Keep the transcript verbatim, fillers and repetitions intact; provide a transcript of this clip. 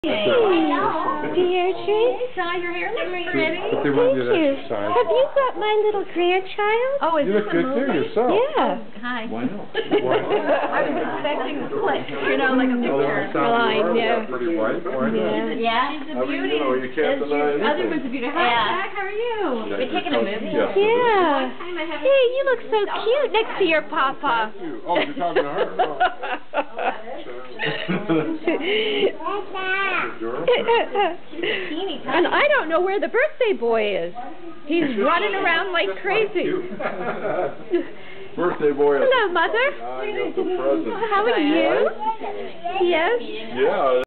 Deirdre? Saw your hair looks pretty. Thank you. Have you got my little grandchild? Oh, is you this look a good movie? too yourself. Yeah. Oh, hi. Why not? Why not? I was expecting flick, you know, like a Oh, picture. Well, I know. Pretty white. Why not? Yeah. Yeah, she's a I mean, beauty. you know, you can't and deny your other anything. one's a beauty. Hi, Yeah. Jack, how are you? We're taking a movie? Yes. Yeah. Time I haven't Hey, you look so cute next to your papa. Thank you. Oh, you're talking to her. And I don't know where the birthday boy is. He's running around like crazy. Birthday boy. Hello, Mother. I got the present. How are you? Yes. Yeah.